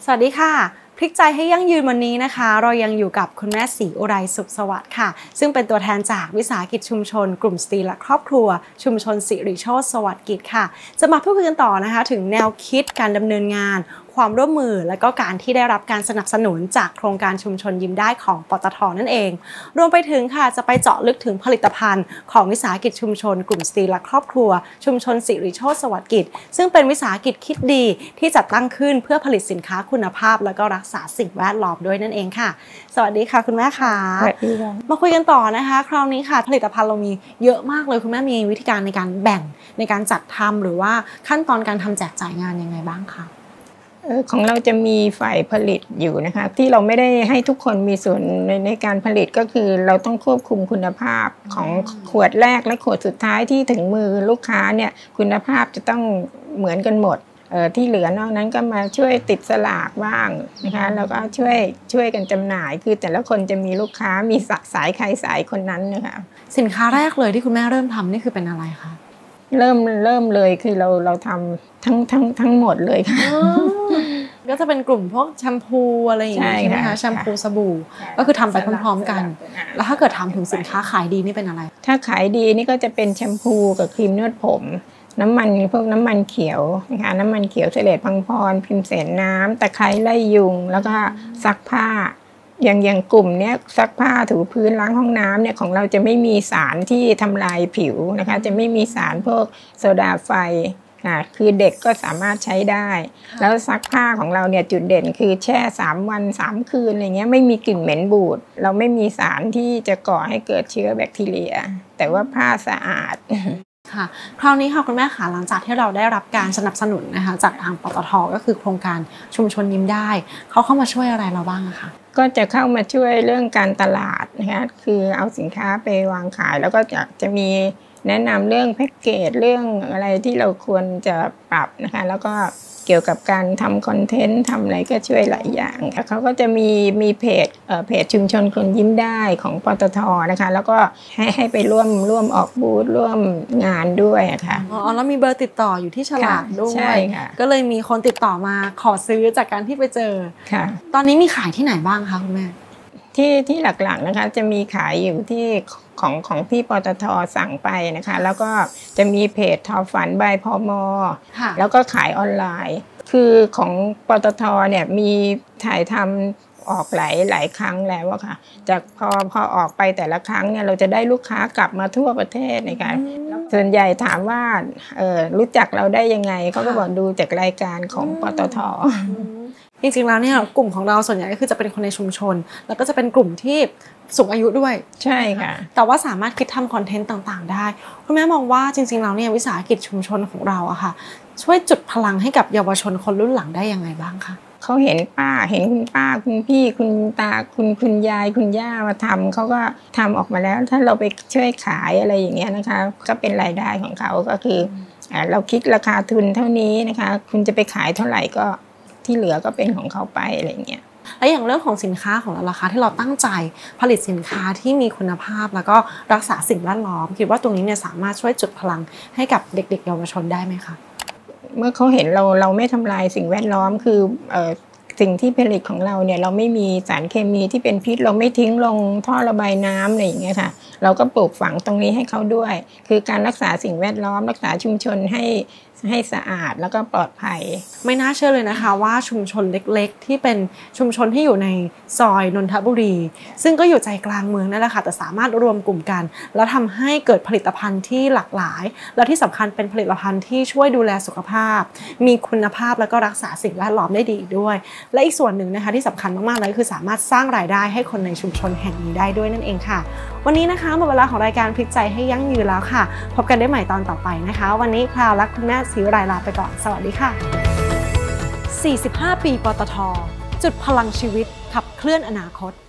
สวัสดีค่ะพลิกใจให้ยั่งยืนวันนี้นะคะเรายังอยู่กับคุณแม่ศรีอุไรสุขสวัสดิ์ค่ะซึ่งเป็นตัวแทนจากวิสาหกิจชุมชนกลุ่มสตรีและครอบครัวชุมชนสิริโชติสวัสดิ์กิจค่ะจะมาพูดคุยกันต่อนะคะถึงแนวคิดการดำเนินงานความร่วมมือและก็การที่ได้รับการสนับสนุนจากโครงการชุมชนยิ้มได้ของปตท.นั่นเองรวมไปถึงค่ะจะไปเจาะลึกถึงผลิตภัณฑ์ของวิสาหกิจชุมชนกลุ่มสตรีและครอบครัวชุมชนสิริโชติสวัสดิ์กิจซึ่งเป็นวิสาหกิจคิดดีที่จัดตั้งขึ้นเพื่อผลิตสินค้าคุณภาพและก็รักษาสิ่งแวดล้อมด้วยนั่นเองค่ะสวัสดีค่ะคุณแม่ค่ะสวัสดีค่ะมาคุยกันต่อนะคะคราวนี้ค่ะผลิตภัณฑ์เรามีเยอะมากเลยคุณแม่มีวิธีการในการแบ่งในการจัดทำหรือว่าขั้นตอนการทำแจกจ่ายงานยังไงบ้างคะของเราจะมีฝ่ายผลิตอยู่นะคะที่เราไม่ได้ให้ทุกคนมีส่วนในการผลิตก็คือเราต้องควบคุมคุณภาพของขวดแรกและขวดสุดท้ายที่ถึงมือลูกค้าเนี่ยคุณภาพจะต้องเหมือนกันหมดที่เหลือนอกนั้นก็มาช่วยติดสลากบ้างนะคะแล้วก็ช่วยกันจำหน่ายคือแต่ละคนจะมีลูกค้ามีสายใครสายคนนั้นนะคะสินค้าแรกเลยที่คุณแม่เริ่มทำนี่คือเป็นอะไรคะเริ่มเลยคือเราทำทั้งหมดเลยค่ะก็จะเป็นกลุ่มพวกแชมพูอะไรอย่างนี้ใช่ไหมคะแชมพูสบู่ก็คือทำไปพร้อมๆกันแล้วถ้าเกิดทำถึงสินค้าขายดีนี่เป็นอะไรถ้าขายดีนี่ก็จะเป็นแชมพูกับครีมนวดผมน้ำมันพวกน้ำมันเขียวนะคะน้ำมันเขียวเสลดพังพรพิมเสนน้ำตะไคร้ไล่ยุงแล้วก็ซักผ้าอย่างกลุ่มเนี้ยซักผ้าถูพื้นล้างห้องน้ำเนี่ยของเราจะไม่มีสารที่ทำลายผิวนะคะจะไม่มีสารพวกโซดาไฟคือเด็กก็สามารถใช้ได้แล้วซักผ้าของเราเนี่ยจุดเด่นคือแช่3 วัน 3 คืนอะไรเงี้ยไม่มีกลิ่นเหม็นบูดเราไม่มีสารที่จะก่อให้เกิดเชื้อแบคทีเรียแต่ว่าผ้าสะอาดค่ะคราวนี้ค่ะคุณแม่ค่ะหลังจากที่เราได้รับการสนับสนุนนะคะจากทางปตท.ก็คือโครงการชุมชนยิ้มได้เขาเข้ามาช่วยอะไรเราบ้างอะคะก็จะเข้ามาช่วยเรื่องการตลาดนะคะคือเอาสินค้าไปวางขายแล้วก็จะมีแนะนำเรื่องแพ็กเกจเรื่องอะไรที่เราควรจะปรับนะคะแล้วก็เกี่ยวกับการทำคอนเทนต์ทำอะไรก็ช่วยหลายอย่างค่ะเขาก็จะมีเพจชุมชนคนยิ้มได้ของปตท.นะคะแล้วก็ให้ไปร่วมออกบูธร่วมงานด้วยค่ะอ๋อแล้วมีเบอร์ติดต่ออยู่ที่ฉลากด้วยใช่ค่ะก็เลยมีคนติดต่อมาขอซื้อจากการที่ไปเจอค่ะตอนนี้มีขายที่ไหนบ้างคะคุณแม่ที่หลักๆนะคะจะมีขายอยู่ที่ของที่ปตท.สั่งไปนะคะแล้วก็จะมีเพจทอฝันบายพม.แล้วก็ขายออนไลน์คือของปตท.เนี่ยมีถ่ายทำออกหลายครั้งแล้วอะค่ะจากพอออกไปแต่ละครั้งเนี่ยเราจะได้ลูกค้ากลับมาทั่วประเทศนะคะส่วนใหญ่ถามว่ารู้จักเราได้ยังไงเขาก็บอกดูจากรายการของปตท. จริงๆแล้วเนี่ยกลุ่มของเราส่วนใหญ่ก็คือจะเป็นคนในชุมชนแล้วก็จะเป็นกลุ่มที่สูงอายุด้วยใช่ค่ะแต่ว่าสามารถคิดทำคอนเทนต์ต่างๆได้คุณแม่มองว่าจริงๆแล้วเนี่ยวิสาหกิจชุมชนของเราอะค่ะช่วยจุดพลังให้กับเยาวชนคนรุ่นหลังได้ยังไงบ้างคะเขาเห็นคุณป้าคุณพี่คุณตาคุณยายคุณย่ามาทำเขาก็ทำออกมาแล้วถ้าเราไปช่วยขายอะไรอย่างเงี้ยนะคะก็เป็นรายได้ของเขาก็คือเราคิดราคาทุนเท่านี้นะคะคุณจะไปขายเท่าไหร่ก็ที่เหลือก็เป็นของเขาไปอะไรเงี้ยและอย่างเรื่องของสินค้าของเราล่ะคะที่เราตั้งใจผลิตสินค้าที่มีคุณภาพแล้วก็รักษาสิ่งแวดล้อมคิดว่าตรงนี้เนี่ยสามารถช่วยจุดพลังให้กับเด็กๆเยาวชนได้ไหมคะเมื่อเขาเห็นเราไม่ทำลายสิ่งแวดล้อมคือสิ่งที่ผลิตของเราเนี่ยเราไม่มีสารเคมีที่เป็นพิษเราไม่ทิ้งลงท่อระบายน้ำอะไรอย่างเงี้ยค่ะเราก็ปลูกฝังตรงนี้ให้เขาด้วยคือการรักษาสิ่งแวดล้อมรักษาชุมชนให้สะอาดแล้วก็ปลอดภัยไม่น่าเชื่อเลยนะคะว่าชุมชนเล็กๆที่เป็นชุมชนที่อยู่ในซอยนนทบุรีซึ่งก็อยู่ใจกลางเมืองนั่นแหละค่ะแต่สามารถรวมกลุ่มกันแล้วทำให้เกิดผลิตภัณฑ์ที่หลากหลายและที่สำคัญเป็นผลิตภัณฑ์ที่ช่วยดูแลสุขภาพมีคุณภาพแล้วก็รักษาสิ่งแวดล้อมได้ดีด้วยและอีกส่วนหนึ่งนะคะที่สำคัญมากๆเลยคือสามารถสร้างรายได้ให้คนในชุมชนแห่งนี้ได้ด้วยนั่นเองค่ะวันนี้นะคะหมดเวลาของรายการพลิกใจให้ยั่งยืนแล้วค่ะพบกันได้ใหม่ตอนต่อไปนะคะวันนี้คราวและคุณแม่ศรีอุไรลาไปก่อนสวัสดีค่ะ45 ปีปตท.จุดพลังชีวิตขับเคลื่อนอนาคต